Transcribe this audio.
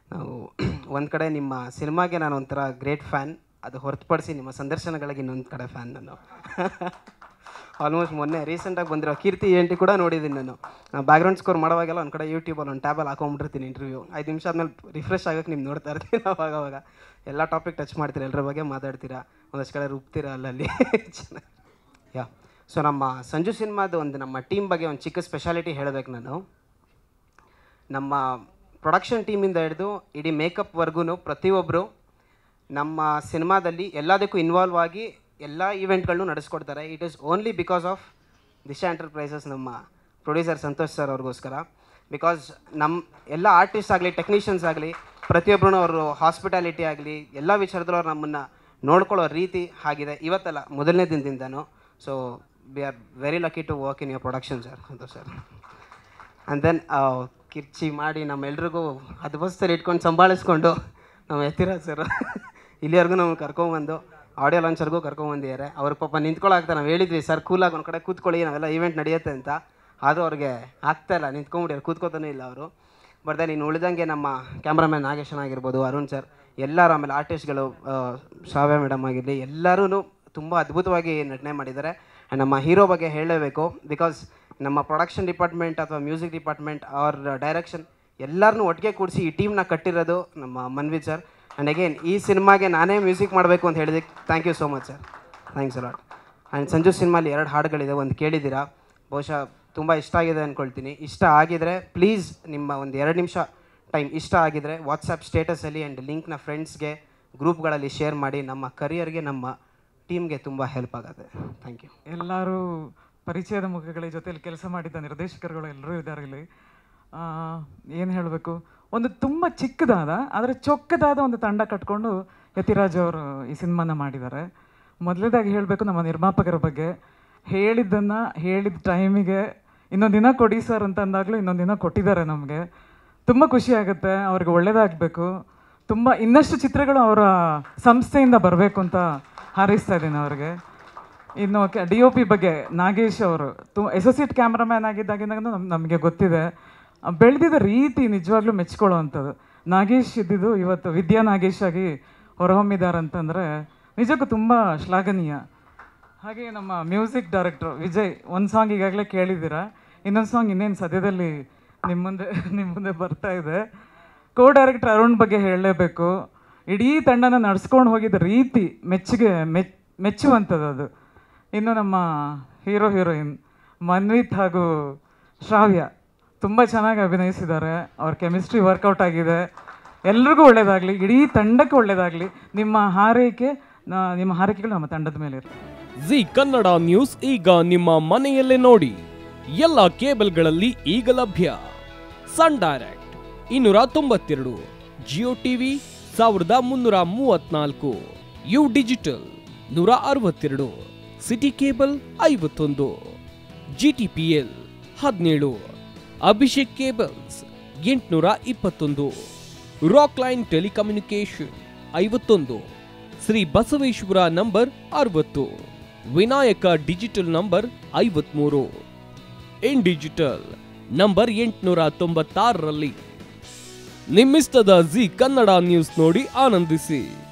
ನಾವು ಒಂದು ಕಡೆ ನಿಮ್ಮ ಸಿನಿಮಾಗೆ ನಾನು ಒಂಥರ ಗ್ರೇಟ್ ಫ್ಯಾನ್, ಅದು ಹೊರತುಪಡಿಸಿ ನಿಮ್ಮ ಸಂದರ್ಶನಗಳಿಗೆ ಇನ್ನೊಂದು ಕಡೆ ಫ್ಯಾನ್ ನಾನು. ಆಲ್ಮೋಸ್ಟ್ ಮೊನ್ನೆ ರೀಸೆಂಟಾಗಿ ಬಂದಿರೋ ಕೀರ್ತಿ ENT ಕೂಡ ನೋಡಿದ್ದೀನಿ ನಾನು. ಬ್ಯಾಕ್ಗ್ರೌಂಡ್ ಸ್ಕೋರ್ ಮಾಡೋವಾಗೆಲ್ಲ ಒಂದು ಕಡೆ ಯೂಟ್ಯೂಬಲ್ಲಿ ಒಂದು ಟ್ಯಾಬಲ್ಲಿ ಹಾಕೊಂಡ್ಬಿಟ್ಟಿರ್ತೀನಿ ಇಂಟರ್ವ್ಯೂ. 5 ನಿಮಿಷ ಆದಮೇಲೆ ರಿಫ್ರೆಶ್ ಆಗೋಕ್ಕೆ ನಿಮ್ಗೆ ನೋಡ್ತಾ ಇರ್ತೀನಿ. ಅವಾಗ ಎಲ್ಲ ಟಾಪಿಕ್ ಟಚ್ ಮಾಡ್ತೀರಾ, ಎಲ್ಲರ ಬಗ್ಗೆ ಮಾತಾಡ್ತೀರಾ, ಒಂದಷ್ಟು ಕಡೆ ರುಬ್ತೀರಾ ಅಲ್ಲಲ್ಲಿ. ಯಾ ಸೊ ನಮ್ಮ ಸಂಜು ಸಿನಿಮಾದ ಒಂದು ನಮ್ಮ ಟೀಮ್ ಬಗ್ಗೆ ಒಂದು ಚಿಕ್ಕ ಸ್ಪೆಷಾಲಿಟಿ ಹೇಳಬೇಕು ನಾನು. ನಮ್ಮ ಪ್ರೊಡಕ್ಷನ್ ಟೀಮಿಂದ ಹಿಡಿದು ಇಡೀ ಮೇಕಪ್ವರೆಗೂ ಪ್ರತಿಯೊಬ್ಬರು ನಮ್ಮ ಸಿನಿಮಾದಲ್ಲಿ ಎಲ್ಲದಕ್ಕೂ ಇನ್ವಾಲ್ವ್ ಆಗಿ ಎಲ್ಲ ಈವೆಂಟ್ಗಳನ್ನೂ ನಡೆಸ್ಕೊಡ್ತಾರೆ. It is only because of Disha enterprises, ನಮ್ಮ ಪ್ರೊಡ್ಯೂಸರ್ ಸಂತೋಷ್ ಸರ್ ಅವ್ರಿಗೋಸ್ಕರ. ಬಿಕಾಸ್ ನಮ್ಮ ಎಲ್ಲ ಆರ್ಟಿಸ್ಟ್ ಆಗಲಿ ಟೆಕ್ನಿಷಿಯನ್ಸ್ ಆಗಲಿ ಪ್ರತಿಯೊಬ್ಬರೂ ಅವರು ಹಾಸ್ಪಿಟಾಲಿಟಿ ಆಗಲಿ ಎಲ್ಲ ವಿಚಾರದಲ್ಲೂ ಅವ್ರು ನಮ್ಮನ್ನು ನೋಡ್ಕೊಳ್ಳೋ ರೀತಿ ಆಗಿದೆ. ಇವತ್ತಲ್ಲ, ಮೊದಲನೇ ದಿನದಿಂದನೂ. So we are very lucky to work in your production sir, Santosh sir. And then ಕಿರ್ಚಿ ಮಾಡಿ ನಮ್ಮೆಲ್ರಿಗೂ ಅದು ಬಸ್ಸಲ್ಲಿ ಇಟ್ಕೊಂಡು ಸಂಭಾಳಿಸ್ಕೊಂಡು ನಮ್ಮ ಯತಿರಾಜ್ ಸರ್ ಇಲ್ಲಿವರೆಗೂ ನಮ್ಗೆ ಕರ್ಕೊಂಬಂದು ಆಡಿಯೋ ಲಾಂಚರ್ಗೂ ಕರ್ಕೊಂಬಂದಿದ್ದಾರೆ. ಅವ್ರ ಪಾಪ ನಿಂತ್ಕೊಳ್ಳಾಗ್ತಾರೆ. ನಾವು ಹೇಳಿದ್ವಿ ಸರ್ ಕೂಲಾಗಿ ಒಂದು ಕಡೆ ಕೂತ್ಕೊಳ್ಳಿ, ನಾವೆಲ್ಲ ಈವೆಂಟ್ ನಡೆಯುತ್ತೆ ಅಂತ. ಆದರೂ ಅವ್ರಿಗೆ ಆಗ್ತಾಯಿಲ್ಲ, ನಿಂತ್ಕೊಂಡ್ಬಿಟ್ಟಿದ್ದಾರೆ, ಕೂತ್ಕೋತಾನೆ ಇಲ್ಲ ಅವರು. ಬಟ್ ದೆನ್ ಇನ್ನು ಉಳಿದಂಗೆ ನಮ್ಮ ಕ್ಯಾಮ್ರಾಮ್ಯಾನ್ ನಾಗೇಶನ್ ಆಗಿರ್ಬೋದು, ಅರುಣ್ ಸರ್, ಎಲ್ಲರೂ, ಆಮೇಲೆ ಆರ್ಟಿಸ್ಟ್ಗಳು ಶ್ರಾವ್ಯ ಮೇಡಮ್ ಆಗಿರಲಿ, ಎಲ್ಲರೂ ತುಂಬ ಅದ್ಭುತವಾಗಿ ನಟನೆ ಮಾಡಿದ್ದಾರೆ. ಆ್ಯಂಡ್ ನಮ್ಮ ಹೀರೋ ಬಗ್ಗೆ ಹೇಳಲೇಬೇಕು. ಬಿಕಾಸ್ ನಮ್ಮ ಪ್ರೊಡಕ್ಷನ್ ಡಿಪಾರ್ಟ್ಮೆಂಟ್ ಅಥವಾ ಮ್ಯೂಸಿಕ್ ಡಿಪಾರ್ಟ್ಮೆಂಟ್ ಅವ್ರ ಡೈರೆಕ್ಷನ್ ಎಲ್ಲರನ್ನೂ ಒಟ್ಟಿಗೆ ಕೂಡಿಸಿ ಈ ಟೀಮ್ನ ಕಟ್ಟಿರೋದು ನಮ್ಮ ಮನ್ವಿತ್ ಸರ್. ಆ್ಯಂಡ್ ಅಗೇನ್ ಈ ಸಿನಿಮಾಗೆ ನಾನೇ ಮ್ಯೂಸಿಕ್ ಮಾಡಬೇಕು ಅಂತ ಹೇಳಿದ್ದಕ್ಕೆ thank you so much sir, thanks a lot. And Sanju ಸಿನಿಮಾಲಿ 2 ಹಾಡುಗಳಿದೆ, ಒಂದು ಕೇಳಿದ್ದೀರಾ, ಬಹುಶಃ ತುಂಬ ಇಷ್ಟ ಆಗಿದೆ ಅಂದ್ಕೊಳ್ತೀನಿ. ಇಷ್ಟ ಆಗಿದರೆ ಪ್ಲೀಸ್ ನಿಮ್ಮ ಒಂದು 2 ನಿಮಿಷ ಟೈಮ್, ಇಷ್ಟ ಆಗಿದರೆ ವಾಟ್ಸಪ್ ಸ್ಟೇಟಸಲ್ಲಿ ಆ್ಯಂಡ್ ಲಿಂಕ್ನ ಫ್ರೆಂಡ್ಸ್ಗೆ ಗ್ರೂಪ್ಗಳಲ್ಲಿ ಶೇರ್ ಮಾಡಿ. ನಮ್ಮ ಕರಿಯರ್ಗೆ, ನಮ್ಮ ಟೀಮ್ಗೆ ತುಂಬ ಹೆಲ್ಪ್ ಆಗುತ್ತೆ. Thank you. ಎಲ್ಲರೂ ಪರಿಚಯದ ಮುಖಗಳ ಜೊತೆಯಲ್ಲಿ ಕೆಲಸ ಮಾಡಿದ್ದ ನಿರ್ದೇಶಕರುಗಳು ಎಲ್ಲರೂ ಇದ್ದಾರೆ ಇಲ್ಲಿ. ಏನು ಹೇಳಬೇಕು, ಒಂದು ತುಂಬ ಚಿಕ್ಕದಾದ ಆದರೆ ಚೊಕ್ಕದಾದ ಒಂದು ತಂಡ ಕಟ್ಕೊಂಡು ಯತಿರಾಜ್ ಅವರು ಈ ಸಿನಿಮಾನ ಮಾಡಿದ್ದಾರೆ. ಮೊದಲನೇದಾಗಿ ಹೇಳಬೇಕು ನಮ್ಮ ನಿರ್ಮಾಪಕರ ಬಗ್ಗೆ. ಹೇಳಿದ್ದನ್ನು ಹೇಳಿದ ಟೈಮಿಗೆ ಇನ್ನೊಂದು ದಿನ ಕೊಡಿ ಸರ್ ಅಂತ ಅಂದಾಗಲೂ ಇನ್ನೊಂದು ದಿನ ಕೊಟ್ಟಿದ್ದಾರೆ ನಮಗೆ. ತುಂಬ ಖುಷಿ ಆಗುತ್ತೆ. ಅವ್ರಿಗೆ ಒಳ್ಳೆಯದಾಗಬೇಕು. ತುಂಬ ಇನ್ನಷ್ಟು ಚಿತ್ರಗಳು ಅವರ ಸಂಸ್ಥೆಯಿಂದ ಬರಬೇಕು ಅಂತ ಹಾರೈಸ್ತಾ ಇದ್ದೀನಿ ಅವ್ರಿಗೆ. ಇನ್ನು DOP ಬಗ್ಗೆ ನಾಗೇಶ್ ಅವರು ಅಸೋಸಿಯೇಟ್ ಕ್ಯಾಮ್ರಾಮ್ಯಾನ್ ಆಗಿದ್ದಾಗಿಂದ ನಮಗೆ ಗೊತ್ತಿದೆ. ಬೆಳೆದಿದ್ದ ರೀತಿ ನಿಜವಾಗ್ಲೂ ಮೆಚ್ಕೊಳ್ಳೋ ಅಂಥದ್ದು. ನಾಗೇಶ್ ಇದ್ದಿದ್ದು ಇವತ್ತು ವಿದ್ಯಾ ನಾಗೇಶ್ ಆಗಿ ಹೊರಹೊಮ್ಮಿದ್ದಾರೆ ಅಂತಂದರೆ ನಿಜಕ್ಕೂ ತುಂಬ ಶ್ಲಾಘನೀಯ. ಹಾಗೆ ನಮ್ಮ ಮ್ಯೂಸಿಕ್ ಡೈರೆಕ್ಟ್ರು ವಿಜಯ್, ಒಂದು ಸಾಂಗ್ ಈಗಾಗಲೇ ಕೇಳಿದ್ದೀರಾ, ಇನ್ನೊಂದು ಸಾಂಗ್ ಇನ್ನೇನು ಸದ್ಯದಲ್ಲಿ ನಿಮ್ಮ ಮುಂದೆ ಬರ್ತಾ ಇದೆ. ಡೈರೆಕ್ಟರ್ ಅರುಣ್ ಬಗ್ಗೆ ಹೇಳಲೇಬೇಕು. ಇಡೀ ತಂಡನ ನಡೆಸ್ಕೊಂಡು ಹೋಗಿದ್ದ ರೀತಿ ಮೆಚ್ಚುವಂಥದ್ದು ಅದು. ಇನ್ನು ನಮ್ಮ ಹೀರೋಯಿನ್ ಮನ್ವಿತ್ ಹಾಗೂ ಶ್ರಾವ್ಯ ತುಂಬ ಚೆನ್ನಾಗಿ ಅಭಿನಯಿಸಿದ್ದಾರೆ. ಅವ್ರ ಕೆಮಿಸ್ಟ್ರಿ ವರ್ಕೌಟ್ ಆಗಿದೆ. ಎಲ್ರಿಗೂ ಒಳ್ಳೆಯದಾಗಲಿ, ಇಡೀ ತಂಡಕ್ಕೆ ಒಳ್ಳೆಯದಾಗಲಿ. ನಿಮ್ಮ ಹಾರೈಕೆಗಳು ನಮ್ಮ ತಂಡದ ಮೇಲೆ ಇರುತ್ತೆ. ಜಿ ಕನ್ನಡ ನ್ಯೂಸ್ ಈಗ ನಿಮ್ಮ ಮನೆಯಲ್ಲೇ ನೋಡಿ. ಎಲ್ಲ ಕೇಬಲ್ಗಳಲ್ಲಿ ಈಗ ಲಭ್ಯ. Sun Direct 292, Jio TV 1334, U digital 162, city cable 51, GTPL 17, Abhishek cables 821, rock line telecommunication 51, Shri Basaveshwara number 60, Vinayaka digital number 53, in digital number 896ರಲ್ಲಿ. ನಿಮ್ಮಿಸ್ತದ ಜಿ ಕನ್ನಡ ನ್ಯೂಸ್ ನೋಡಿ ಆನಂದಿಸಿ.